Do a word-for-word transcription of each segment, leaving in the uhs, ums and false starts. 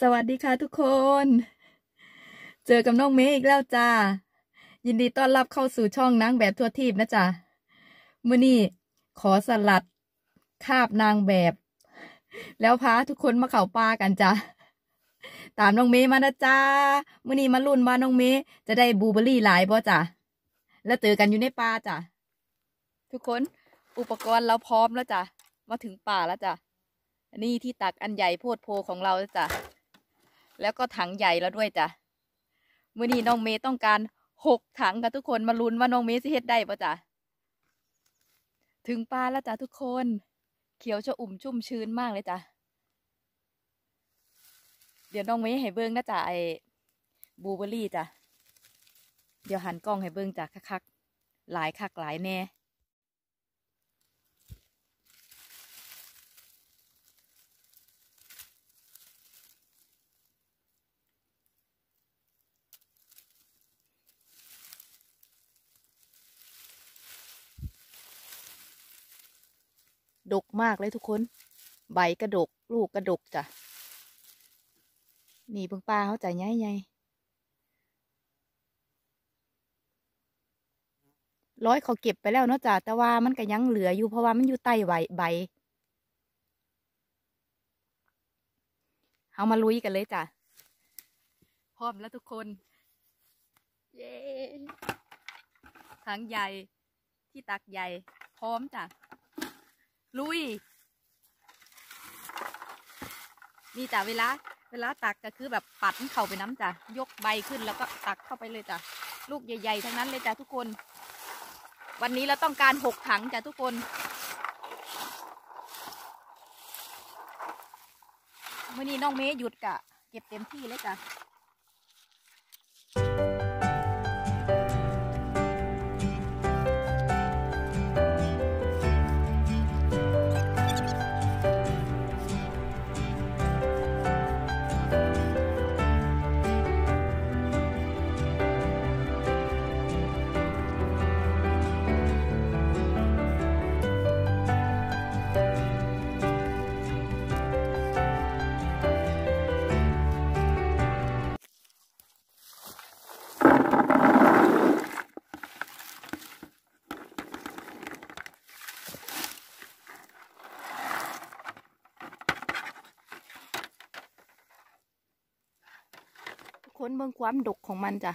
สวัสดีค่ะทุกคน เจอกับน้องเมย์อีกแล้วจ้ายินดีต้อนรับเข้าสู่ช่องนางแบบทั่วทีปนะจ๊ะมื้อนี้ขอสลัดคาบนางแบบ แล้วพาทุกคนมาเข้าป่ากันจ้ะตามน้องเมย์มานะจ้ามื้อนี้มาลุ้นว่าน้องเมย์จะได้บลูเบอร์รี่หลายบ่จ้ะแล้วเจอกันอยู่ในป่าจ้ะทุกคนอุปกรณ์เราพร้อมแล้วจ้ะมาถึงป่าแล้วจ้ะอันนี้ที่ตักอันใหญ่โพดโพของเราจ้ะแล้วก็ถังใหญ่แล้วด้วยจ้ะมื้อนี้น้องเมย์ต้องการหกถังค่ะทุกคนมาลุ้นว่าน้องเมย์สิเฮ็ดได้ป่ะจ้ะถึงป่าแล้วจ้ะทุกคนเขียวชอุ่มชุ่มชื้นมากเลยจ้ะเดี๋ยวน้องเมย์ให้เบิ้งนะจ้ะไอ้บลูเบอร์รี่จ้ะเดี๋ยวหันกล้องให้เบิ้งจ้ะคักๆหลายคักหลายแน่ดกมากเลยทุกคนใบกระดกลูกกระดกจ้ะนี่เบิ่งปลาเขาใจใหญ่ๆร้อยเขาเก็บไปแล้วเนาะจ้ะแต่ว่ามันก็ยังเหลืออยู่เพราะว่ามันอยู่ใต้ใบใบเอามาลุยกันเลยจ้ะพร้อมแล้วทุกคนเย้ถังใหญ่ที่ตักใหญ่พร้อมจ้ะลุยนี่จ้ะเวลาเวลาตักก็คือแบบปัดเข้าไปน้ำจ้ะยกใบขึ้นแล้วก็ตักเข้าไปเลยจ้ะลูกใหญ่ๆทั้งนั้นเลยจ้ะทุกคนวันนี้เราต้องการหกถังจ้ะทุกคนมื่อนี้น้องเมย์หยุดกะเก็บเต็มที่เลยจ้ะคนเบิ่งความดกของมันจ้ะ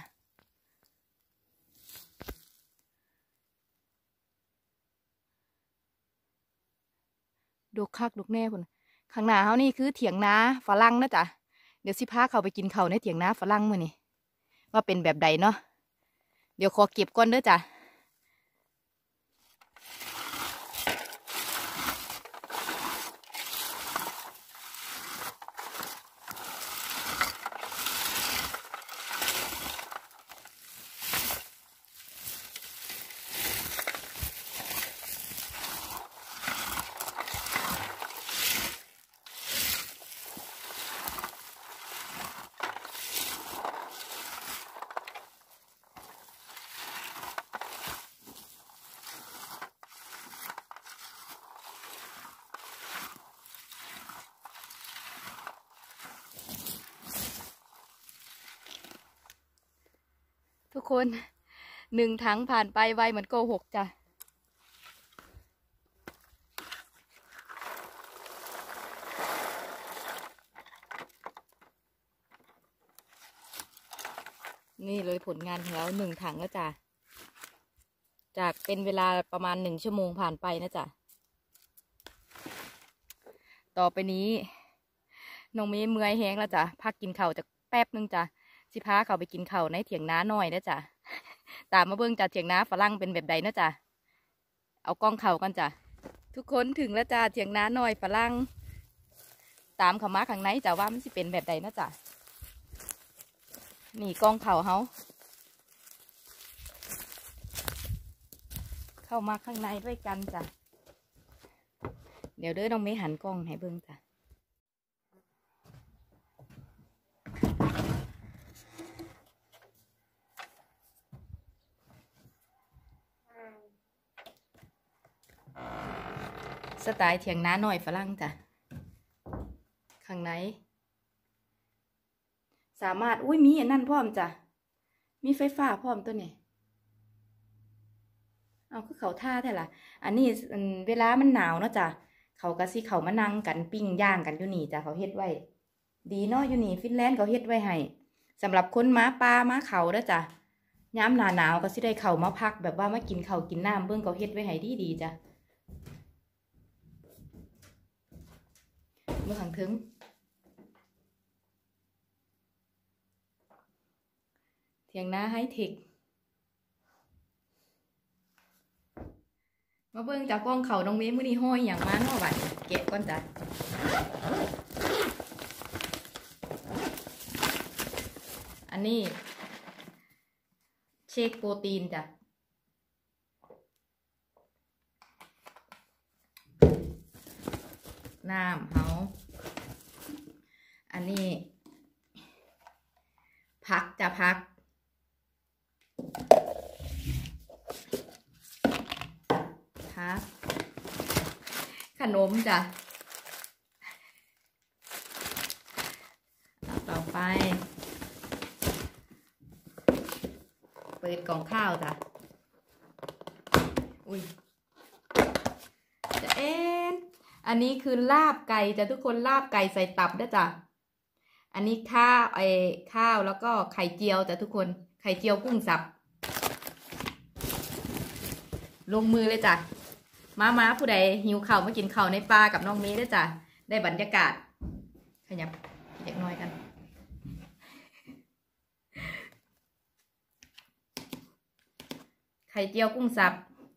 ดกคักดกแน่คนข้างหน้าเขานี่คือเถียงนาฝรั่งนะจ๊ะเดี๋ยวสิพาเขาไปกินข้าวในเถียงนาฝรั่งมื้อนี้ว่าเป็นแบบใดเนาะเดี๋ยวขอเก็บก่อนเด้อจ้ะทุกคนหนึ่งถังผ่านไปไวเหมือนโกหกจ้ะนี่เลยผลงานของเราหนึ่งถังแล้วจ้ะจากเป็นเวลาประมาณหนึ่งชั่วโมงผ่านไปนะจ๊ะต่อไปนี้น้องเมย์เมื่อยแห้งแล้วจ้ะพักกินข้าวจากแป๊บนึงจ้ะสิพาเขาไปกินข้าวในเถียงนาหน่อยนะจ๊ะตามมาเบิ่งจ้ะเถียงนาฝรั่งเป็นแบบใดนะจ๊ะเอากล้องเข่ากันจ้ะทุกคนถึงแล้วจ้ะเถียงนาหน่อยฝรั่งตามเขามาข้างในจ้ะว่ามันสิเป็นแบบใดนะจ๊ะนี่กล้องเข่าเขาเข้ามาข้างในด้วยกันจ้ะเดี๋ยวเด้อน้องเมย์หันกล้องให้เบิ่งจ้ะสไตล์เถียงนาหน่อยฝรั่งจ้ะข้างในสามารถอุ้ยมีอันนั่นพร้อมจ้ะมีไฟฟ้าพร้อมตัวนี้เอาคือเขาท่าแท้ล่ะอันนี้เวลามันหนาวเนาะจ้ะเขากะสิเขามานั่งกันปิ้งย่างกันอยู่นี่จ้ะเขาเฮ็ดไว้ดีเนาะอยู่นี่ฟินแลนด์เขาเฮ็ดไว้ให้สำหรับคนม้าปลาม้าเขาเด้อจ้ะย้ำหนาหนาวก็สิได้เขามาพักแบบว่ามากินเขากินน้ำเบิ่งเขาเฮ็ดไว้ให้ดีดีจ้ะเมื่อขังถึงเถียงนาไฮเทคมาเบิ่งจากกล้องเขาน้องเมย์มื้อนี้ห้อยอย่างมาเนาะบัดแกะก่อนจ้ะอันนี้เชคโปรตีนจ้ะน้ำเฮาอันนี้พักจะพักพักขนมจ้ะต่อไปเปิดกล่องข้าวจ้ะอุ้ยจะเอ็นอันนี้คือลาบไก่จ้ะทุกคนลาบไก่ใส่ตับด้วยจ้ะอันนี้ข้าวไอ้ข้าวแล้วก็ไข่เจียวจ้ะทุกคนไข่เจียวกุ้งสับลงมือเลยจ้ะมามาผู้ใดหิวข้าวมากินข้าวในป่ากับน้องเมย์ด้วยจ้ะได้บรรยากาศขยับเล็กน้อยกันไข่เจียวกุ้งสับ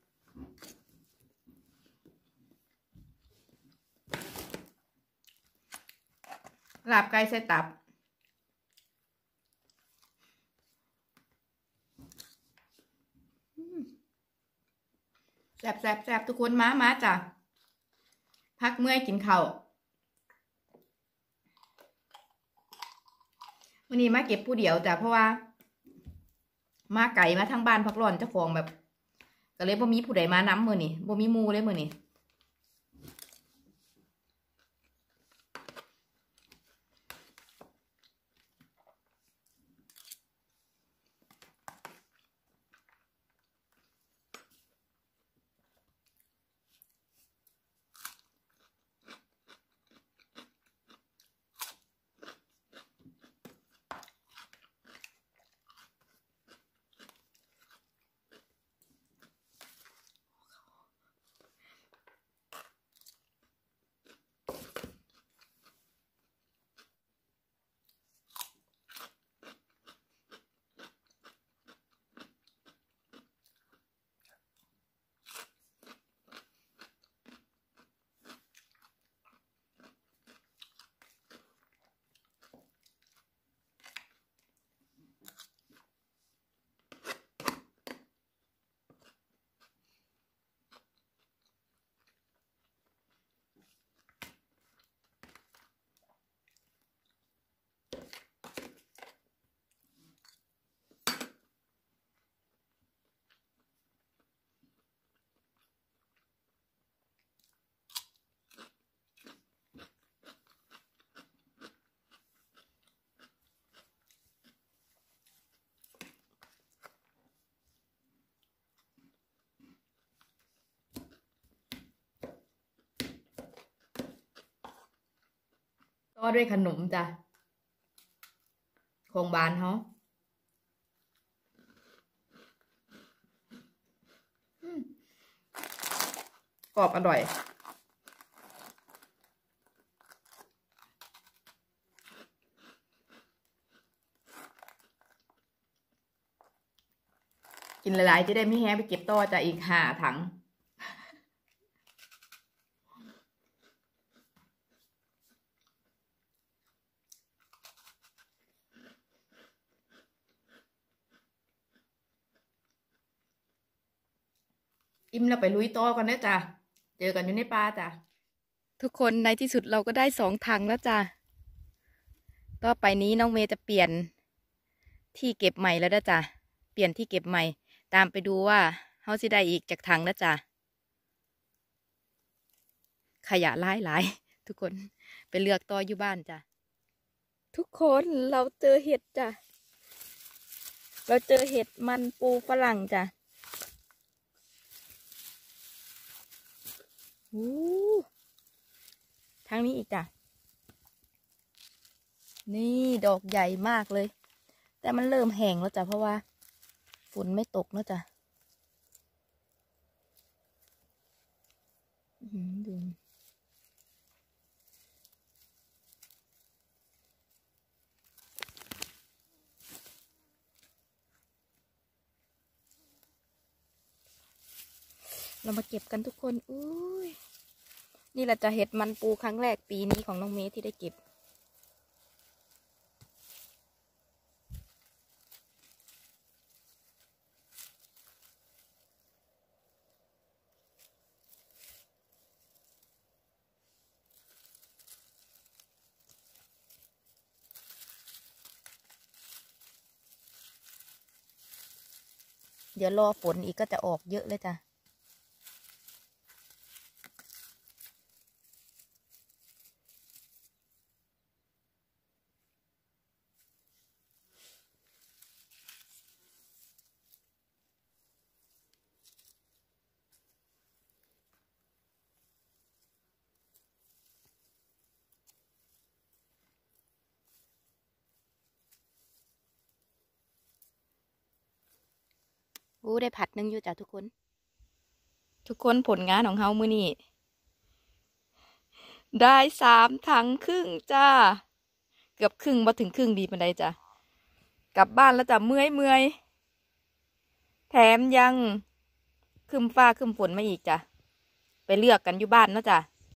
ลาบไก่ใส่ตับแซ่บแซ่บแซ่บทุกคนมามาจ้ะพักเมื่อยกินข้าววันนี้มาเก็บผู้เดียวจ้ะเพราะว่ามาไก่มาทางบ้านพักร้อนเจ้าของแบบก็เลยบ่มีผู้ใดมาน้ำมือนี่บ่มีมูเลยมือนี่ก็ด้วยขนมจ้ะของบ้านเขากรอบอร่อยกินหลายๆจะได้ไม่แห้งไปเก็บต่อจะอีกห้าถังอิ่มแล้วไปลุยต่อกันนะจ้ะเจอกันอยู่ในป่าจ้ะทุกคนในที่สุดเราก็ได้สองถังแล้วจ้ะต่อไปนี้น้องเมย์จะเปลี่ยนที่เก็บใหม่แล้วนะจ้ะเปลี่ยนที่เก็บใหม่ตามไปดูว่าเฮาสิได้อีกจากถังแล้วจ้ะขยะหลายหลายทุกคนไปเลือกต่ออยู่บ้านจ้ะทุกคนเราเจอเห็ดจ้ะเราเจอเห็ดมันปูฝรั่งจ้ะโอ้ทางนี้อีกจ้ะนี่ดอกใหญ่มากเลยแต่มันเริ่มแห้งแล้วจ้ะเพราะว่าฝนไม่ตกแล้วจ้ะดูเรามาเก็บกันทุกคนอุ้ยนี่แหละจะเห็ดมันปูครั้งแรกปีนี้ของน้องเมย์ที่ได้เก็บเดี๋ยวรอฝนอีกก็จะออกเยอะเลยจ้ะโอ้ได้ผัดหนึ่งอยู่จ้ะทุกคนทุกคนผลงานของเฮามื้อนี้ได้สามถังครึ่งจ้าเกือบครึ่งมาถึงครึ่งดีปานใดจ้ะกลับบ้านแล้วจ้ะเมื่อยเมื่อยแถมยังครึ้มฟ้าครึ้มฝนมาอีกจ้ะไปเลือกกันอยู่บ้านเนาะจ้ะ